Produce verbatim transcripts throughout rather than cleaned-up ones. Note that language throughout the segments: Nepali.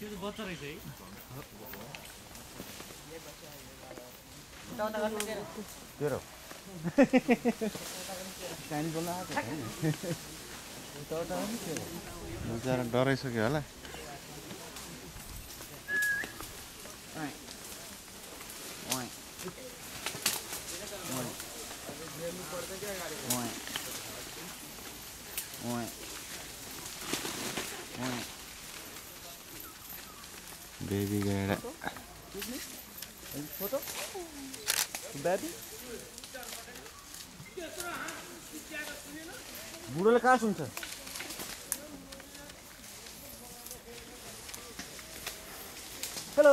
त्यो त बच्चा रहेछ है तेरो कानी बोल्न आएको छैन उता पनि थियो बिचरा डराइसक्यो होला बेबी गएर फोटो बेबी बुढोले कहाँ सुन्छ हेलो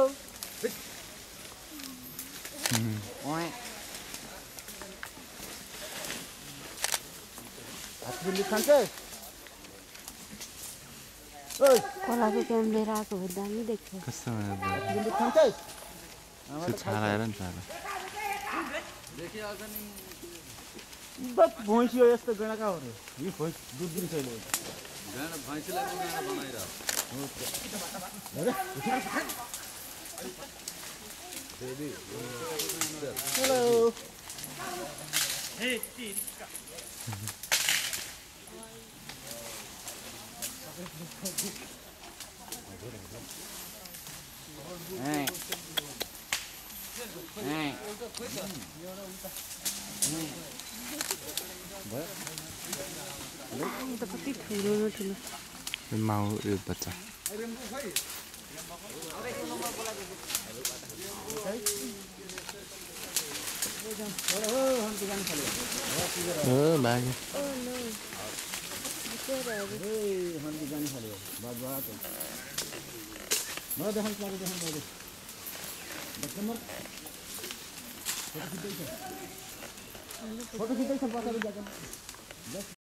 हातले खान्छ ओइ खोलाको क्यामेरा आएको भए दामी देख्थ्यो कस्तो हातले खान्छ त्यो छाला हेर नि छाला बस भैँसी हो यस्तो गणा कहाँ हो रे यो भैँस दुध दिन्छ अहिले गाना भैँसीलाई पनि गाना बनाइरह हेलो हे तिरका Hey. Hey. त कति ठुलो न ठुलो माउ यो बच्चा ओ भाइ ओ नो ए हन्दी जान थाल्यो बात बात मलाई देखाउनु पर्यो देखाउनु पर्यो बच्चा फोटो खिच्दैछ फोटो खिच्दैछ बसेर जान्छ